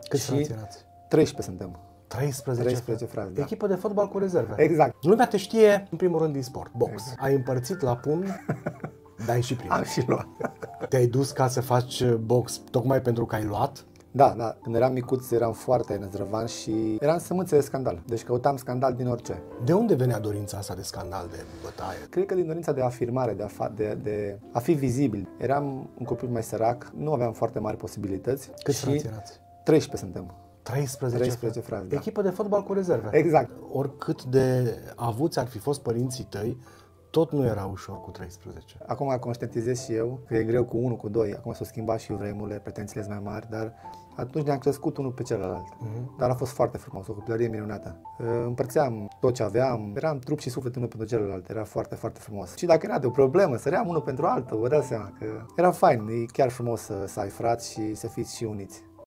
Câți frați erați? 13 suntem. 13 frați, da. Echipă de fotbal cu rezerve. Exact. Lumea te știe, în primul rând, din sport, box. Ai împărțit la pumni, dar ai și primit. Am și luat. Te-ai dus ca să faci box tocmai pentru că ai luat? Da, da. Când eram micuț, eram foarte năzdrăvan și eram sămânță de scandal. Deci căutam scandal din orice. De unde venea dorința asta de scandal, de bătaie? Cred că din dorința de afirmare, de a fi vizibil. Eram un copil mai sărac, nu aveam foarte mari posibilități. Câți frați erați? 13 suntem. 13 frați, da. Echipă de fotbal cu rezerve. Exact. Oricât de avuți ar fi fost părinții tăi, tot nu era ușor cu 13. Acum conștientizez și eu că e greu cu 1, cu 2. Acum s-au schimbat și vremurile, pretențiile sunt mai mari, dar atunci ne-am crescut unul pe celălalt. Dar a fost foarte frumos, o copilărie minunată. Împărțeam tot ce aveam, eram trup și suflet unul pentru celălalt, era foarte, foarte frumos. Și dacă era de o problemă, săream unul pentru altul, vă dați seama că era fain, e chiar frumos să ai frați și să fiți și uniți.